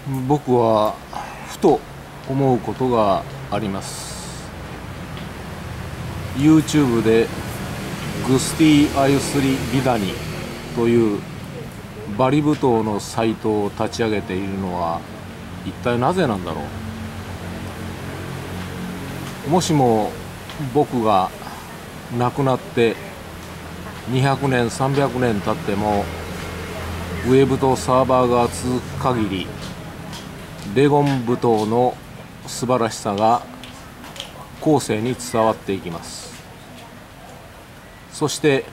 僕はふと思うことがあります。 YouTube でグスティ・アユスリ・ビダニというバリ舞踏のサイトを立ち上げているのは一体なぜなんだろう。もしも僕が亡くなって200年300年経ってもウェブとサーバーが続く限りレゴン舞踏の素晴らしさが後世に伝わっていきます。そして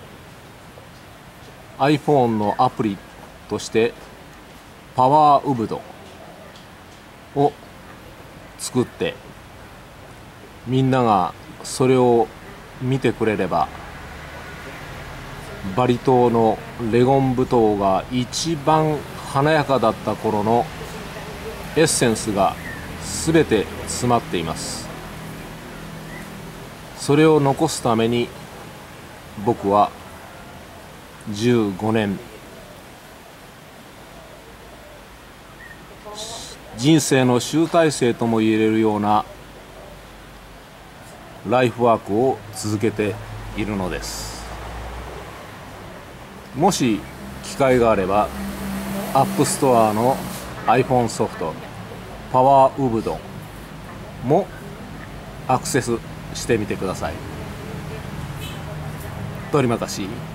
iPhone のアプリとしてパワーウブドを作ってみんながそれを見てくれればバリ島のレゴン舞踏が一番華やかだった頃のエッセンスが全て詰まっています。それを残すために僕は15年人生の集大成とも言えるようなライフワークを続けているのです。もし機会があればアップストアの iPhone ソフトパワーウブドもアクセスしてみてください。鳥任し。